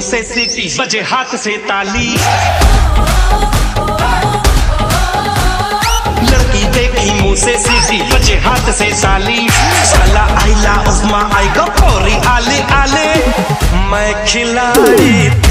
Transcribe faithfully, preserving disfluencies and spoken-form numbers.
मुंह से सीटी बजे हाथ से ताली। लड़की देखी मुंह से सीटी बजे हाथ से ताली। साला आइला उस्मा आएगा फौरी आले आले। मैं खिलाड़ी